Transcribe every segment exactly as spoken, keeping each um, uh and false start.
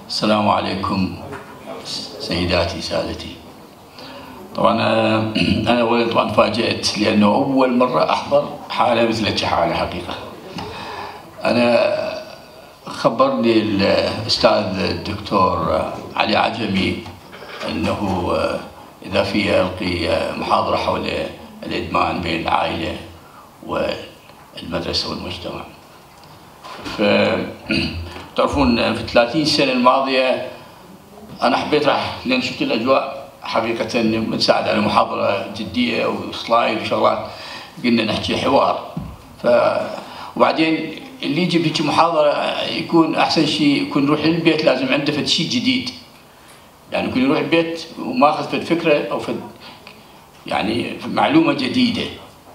السلام عليكم سيداتي سادتي. طبعا انا اولا طبعا تفاجأت لانه اول مره احضر حاله مثل حاله حقيقه. انا خبرني الاستاذ الدكتور علي عجمي انه اذا في القي محاضره حول الادمان بين العائله والمدرسه والمجتمع. ف تعرفون في الثلاثين سنه الماضيه انا حبيت راح لان شفت الاجواء حقيقه بنساعد على محاضره جديه وسلايد وشغلات، قلنا نحكي حوار. ف وبعدين اللي يجي بهيك محاضره يكون احسن شيء يكون يروح للبيت لازم عنده فد شيء جديد، يعني يكون يروح البيت وماخذ فد فكره او فد يعني معلومه جديده.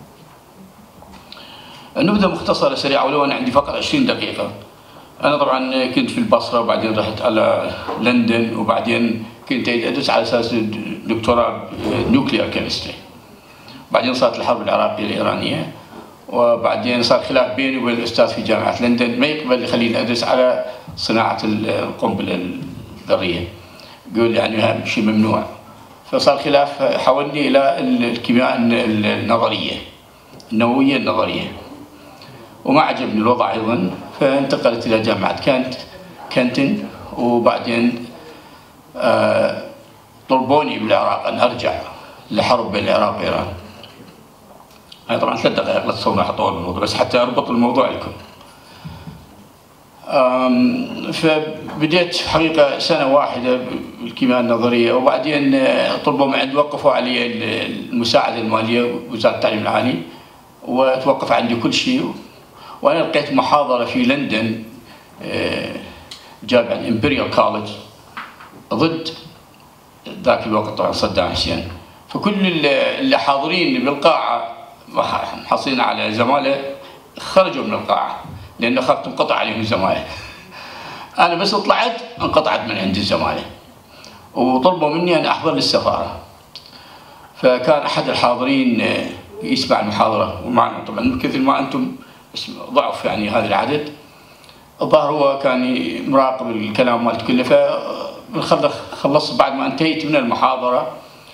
النبذه مختصره سريعه ولو انا عندي فقط عشرين دقيقه. أنا طبعا كنت في البصرة وبعدين رحت على لندن وبعدين كنت أدرس على أساس دكتوراه نوكليير كيمستري. بعدين صارت الحرب العراقية الإيرانية وبعدين صار خلاف بيني وبين الأستاذ في جامعة لندن ما يقبل يخليني أدرس على صناعة القنبلة الذرية، يقول يعني شيء ممنوع. فصار خلاف حولني إلى الكيمياء النظرية النووية النظرية وما عجبني الوضع أيضا، فانتقلت إلى جامعة كانت كنتن وبعدين آه طلبوني بالعراق أن أرجع لحرب بين العراق وإيران. أنا طبعا ثلاث دقائق لا تصور راح أطول الموضوع بس حتى أربط الموضوع لكم. فبديت حقيقة سنة واحدة بالكيمياء النظرية وبعدين طلبوا من عندي وقفوا علي المساعدة المالية وزارة التعليم العالي وتوقف عندي كل شيء. وأنا لقيت محاضرة في لندن جامعة الإمبريال كولج ضد ذاك الوقت طبعا صدام حسين. فكل اللي حاضرين بالقاعة محصلين على زمالة خرجوا من القاعة لأنه خفت انقطع عليهم الزمالة. أنا بس طلعت انقطعت من عند الزمالة وطلبوا مني أن أحضر للسفارة. فكان أحد الحاضرين يسمع المحاضرة ومعنا طبعا كثل ما أنتم ضعف يعني هذا العدد. الظاهر هو كان مراقب الكلام مالت كله. فخلصت بعد ما انتهيت من المحاضرة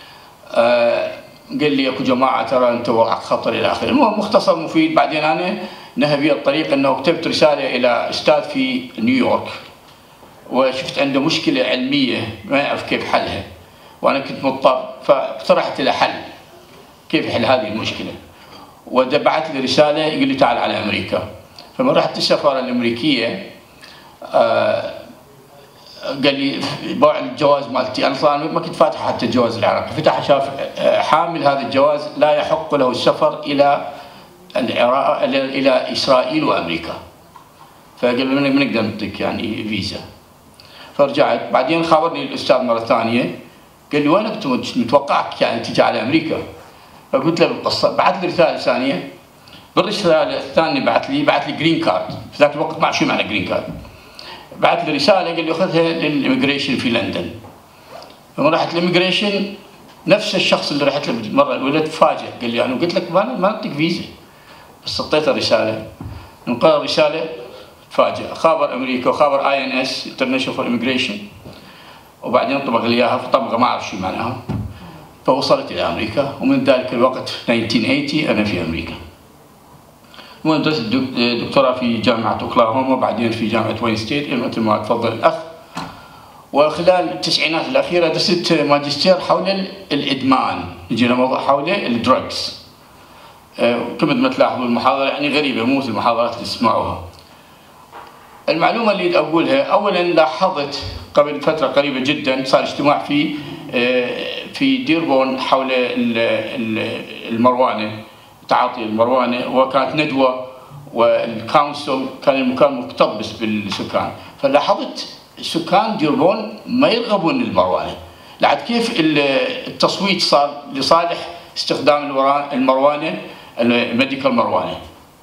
آه قال لي اكو جماعة ترى انت وضعك خطر الى اخره. المهم مختصر مفيد. بعدين انا نهى بي الطريق انه كتبت رسالة الى استاذ في نيويورك وشفت عنده مشكلة علمية ما يعرف كيف حلها وانا كنت مضطر فاقترحت له حل كيف يحل هذه المشكلة ودبعت لي رسالة يقول لي تعال على أمريكا. فلما رحت السفارة الأمريكية آه قال لي باع الجواز مالتي. أنا صار ما كنت فاتح حتى الجواز العراقي، فتح شاف حامل هذا الجواز لا يحق له السفر إلى العراق إلى إسرائيل وأمريكا. فقال لي ما نقدر نعطيك يعني فيزا. فرجعت بعدين خابرني الأستاذ مرة ثانية قال لي وين كنت متوقعك يعني تجي على أمريكا. فقلت له بالقصه. بعث لي رساله ثانيه. بالرساله الثانيه بعث لي بعث لي جرين كارد. في ذاك الوقت ما اعرف شو معنى جرين كارد. بعث لي رساله قال لي خذها للإميجريشن في لندن. لما رحت الإميجريشن نفس الشخص اللي رحت له المره الاولى تفاجئ قال لي انا قلت لك ما ما نعطيك فيزا بس اعطيته رساله. انقرا الرساله تفاجئ خابر امريكا وخابر اي ان اس انترناشونال فور إميجريشن وبعدين طبق لي اياها فطبقه ما اعرف شو معناها. فوصلت إلى أمريكا ومن ذلك الوقت في ألف وتسعمئة وثمانين أنا في أمريكا. ودرست دكتوراه في جامعة أوكلاهوما وبعدين في جامعة وين ستيت مثل ما تفضل الأخ. وخلال التسعينات الأخيرة درست ماجستير حول الإدمان، يجينا موضوع حول الدراجز. كما ما تلاحظوا المحاضرة يعني غريبة مو مثل المحاضرات اللي تسمعوها. المعلومة اللي أقولها أولا لاحظت قبل فترة قريبة جدا صار اجتماع في في ديربون حول المروانة تعاطي المروانة وكانت ندوة والكونسل كان المكان مكتظ بس بالسكان. فلاحظت سكان ديربون ما يرغبون المروانة. لعد كيف التصويت صار لصالح استخدام المروانة الميديكال مروانة.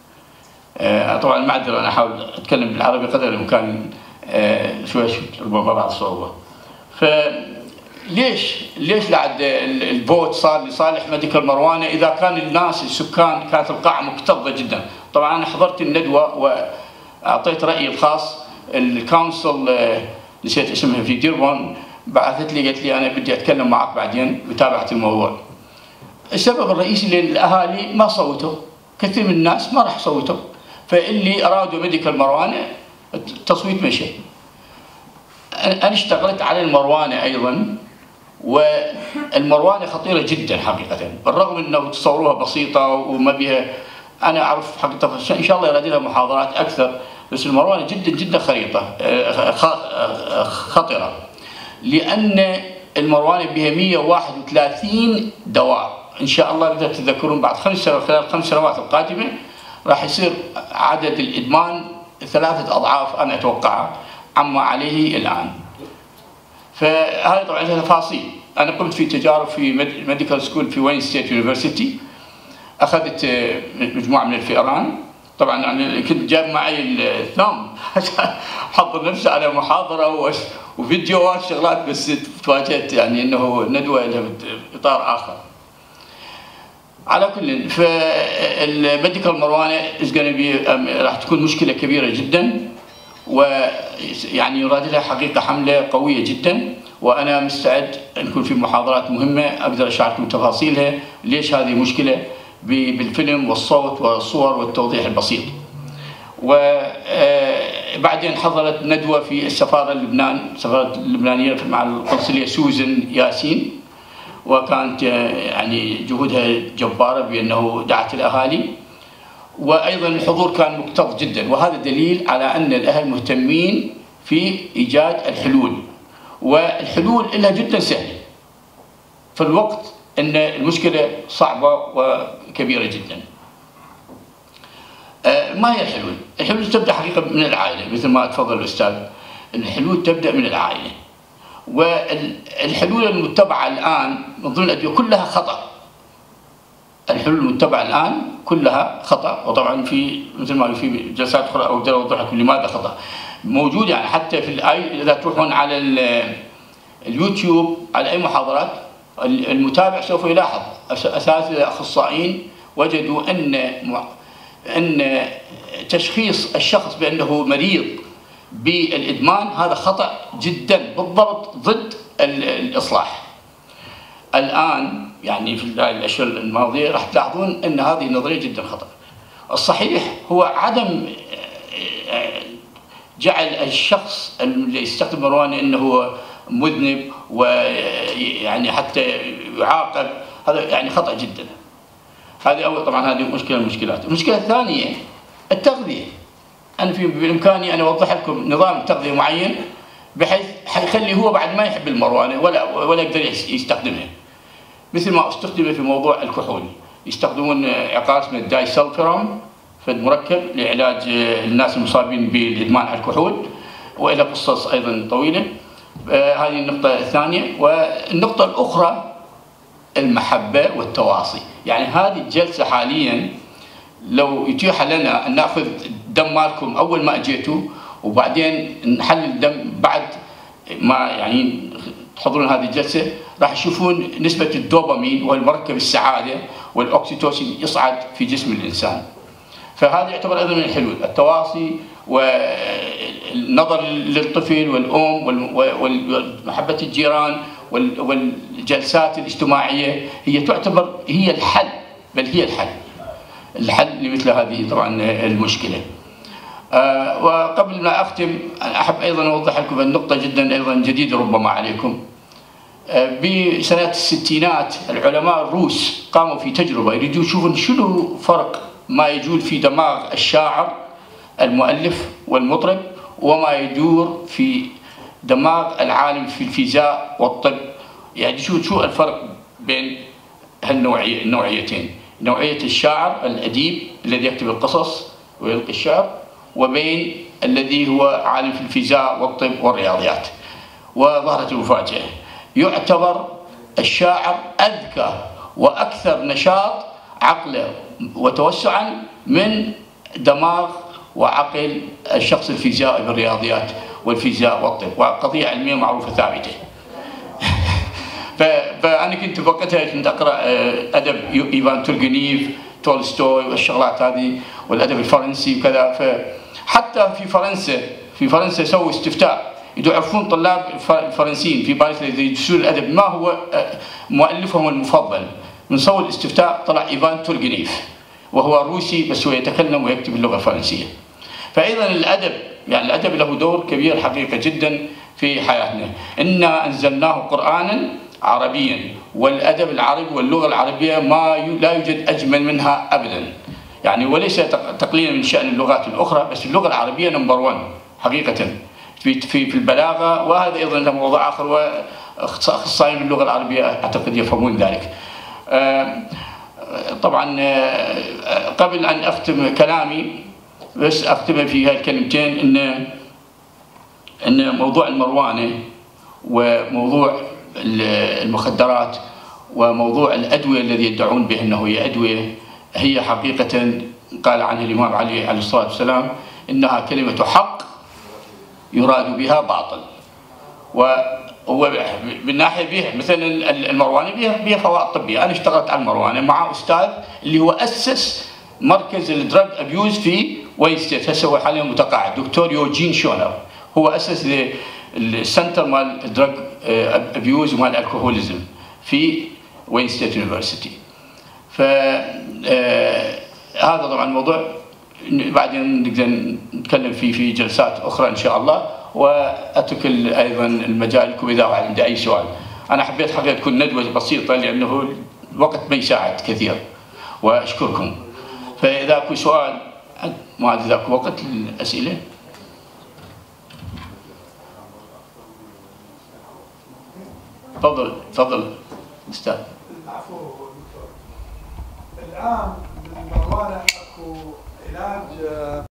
طبعا معذرة انا احاول اتكلم بالعربي قدر الامكان شوي شوي ربما بعض الصعوبة. ف ليش ليش لعد الفوت صار لصالح ميديكال مروانة اذا كان الناس السكان كانت القاعة مكتظة جدا. طبعا انا حضرت الندوة واعطيت رأيي الخاص. الكونسل نسيت اسمها في ديربون، بعثت لي قالت لي انا بدي اتكلم معك بعدين وتابعت الموضوع. السبب الرئيسي للاهالي ما صوتوا، كثير من الناس ما راح صوتوا، فاللي ارادوا ميديكال مروانه التصويت مشى. انا اشتغلت على المروانه ايضا، والمروانه خطيره جدا حقيقه، بالرغم انه تصوروها بسيطه وما بها، انا اعرف حقيقه ان شاء الله يراد لها محاضرات اكثر، بس المروانه جدا جدا خريطه خطره، لان المروانه بها مئة وواحد وثلاثين دواء. ان شاء الله اذا تتذكرون بعد خمس سنوات، خلال الخمس سنوات القادمه راح يصير عدد الادمان ثلاثه اضعاف انا اتوقعها عما عليه الان. فهذه طبعا لها تفاصيل. انا قمت في تجارب في ميديكال سكول في وين ستيت يونيفرسيتي، اخذت مجموعه من الفئران، طبعا يعني كنت جايب معي الثام حضر نفسي على محاضره وفيديوهات شغلات، بس تواجهت يعني انه ندوه لها اطار اخر. على كل، فالميديكال مروانه راح تكون مشكله كبيره جدا، ويعني يراد لها حقيقه حمله قويه جدا، وانا مستعد ان يكون في محاضرات مهمه اقدر اشارككم تفاصيلها، ليش هذه مشكله بالفيلم والصوت والصور والتوضيح البسيط. وبعدين حضرت ندوه في السفاره اللبنان، السفاره اللبنانيه مع القنصليه سوزن ياسين، وكانت يعني جهودها جباره بانه دعت الاهالي، وايضا الحضور كان مكتظ جدا، وهذا دليل على ان الاهل مهتمين في ايجاد الحلول، والحلول لها جدا سهله في الوقت ان المشكله صعبه وكبيره جدا. ما هي الحلول؟ الحلول تبدا حقيقه من العائله، مثل ما تفضل الاستاذ، الحلول تبدا من العائله، والحلول المتبعه الان من ضمن الادويه كلها خطا. الحلول المتبعه الان كلها خطا، وطبعا في مثل ما في جلسات اخرى اقدر اوضح لكم لماذا خطا. موجود يعني حتى في الاي، اذا تروحون على اليوتيوب على اي محاضرات، المتابع سوف يلاحظ اساتذه اخصائيين وجدوا ان ان تشخيص الشخص بانه مريض بالادمان هذا خطا جدا، بالضبط ضد الاصلاح. الان يعني في الاشهر الماضيه راح تلاحظون ان هذه النظريه جدا خطا. الصحيح هو عدم جعل الشخص اللي يستخدم مروانه انه مذنب ويعني حتى يعاقب، هذا يعني خطا جدا. هذه اول، طبعا هذه مشكله من المشكلات. المشكله الثانيه التغذيه. انا في بامكاني ان اوضح لكم نظام تغذيه معين بحيث حيخلي هو بعد ما يحب المروانه ولا ولا يقدر يستخدمها. مثل ما استخدم في موضوع الكحول، يستخدمون عقار اسمه الدايسلفيرام، فد مركب لعلاج الناس المصابين بالادمان على الكحول، والى قصص ايضا طويله. هذه النقطه الثانيه. والنقطه الاخرى المحبه والتواصي. يعني هذه الجلسه حاليا لو يتيح لنا ان ناخذ دم مالكم اول ما اجيتوا، وبعدين نحلل الدم بعد ما يعني تحضرون هذه الجلسه، راح تشوفون نسبه الدوبامين والمركب السعاده والاكسيتوسين يصعد في جسم الانسان. فهذا يعتبر ايضا من الحلول، التواصي والنظر للطفل والام ومحبه الجيران والجلسات الاجتماعيه، هي تعتبر هي الحل، بل هي الحل الحل لمثل هذه طبعا المشكله. آه وقبل ما اختم احب ايضا اوضح لكم النقطه جدا ايضا جديده ربما عليكم. آه بسنوات الستينات العلماء الروس قاموا في تجربه يريدوا يشوفون شنو فرق ما يجول في دماغ الشاعر المؤلف والمطرب وما يدور في دماغ العالم في الفيزياء والطب. يعني شو شو الفرق بين هالنوعيه النوعيتين، نوعيه الشاعر الاديب الذي يكتب القصص ويلقي الشعر، وبين الذي هو عالم في الفيزياء والطب والرياضيات. وظهرت المفاجاه، يعتبر الشاعر اذكى واكثر نشاط عقلا وتوسعا من دماغ وعقل الشخص الفيزيائي بالرياضيات والفيزياء والطب، وقضيه علميه معروفه ثابته. فانا كنت وقتها كنت اقرا ادب ايفان تورجنيف، تولستوي والشغلات هذه والادب الفرنسي وكذا. فحتى في فرنسا في فرنسا سووا استفتاء يعرفون طلاب الفرنسيين في باريس الذين يدرسون الادب ما هو مؤلفهم المفضل. من صور الاستفتاء طلع ايفان تورجنيف، وهو روسي بس هو يتكلم ويكتب اللغه الفرنسيه. فايضا الادب يعني الادب له دور كبير حقيقه جدا في حياتنا. انا انزلناه قرانا عربيا، والادب العربي واللغه العربيه ما لا يوجد اجمل منها ابدا. يعني وليس تقليلا من شان اللغات الاخرى، بس اللغه العربيه نمبر واحد حقيقه في في في البلاغه، وهذا ايضا له موضوع اخر، واخصائيين باللغه العربيه اعتقد يفهمون ذلك. طبعا قبل ان اختم كلامي بس اختم في هاي الكلمتين ان ان موضوع المروانه وموضوع المخدرات وموضوع الادويه الذي يدعون به انه هي ادويه، هي حقيقه قال عنها الامام علي عليه الصلاه والسلام انها كلمه حق يراد بها باطل. وهو بالناحيه بها مثلا المروانه بها بها فوائد طبيه. انا اشتغلت على المروانه مع استاذ اللي هو اسس مركز الدراج ابيوز في وين ستيت، هسه هو حاليا متقاعد، دكتور يوجين شونر، هو اسس السنتر مال الدراج ابيوز ومال الكحوليزم في وين ستيت يونيفرسيتي. ف هذا طبعا موضوع بعدين نقدر نتكلم فيه في جلسات اخرى ان شاء الله، واترك ايضا المجال لكم اذا عندي اي سؤال. انا حبيت حقيقه تكون ندوه بسيطه لانه الوقت ما يساعد كثير، واشكركم. فاذا اكو سؤال ما ادري اذا اكو وقت للاسئله. تفضل تفضل استاذ. العفو دكتور. الان بالمروانه اكو علاج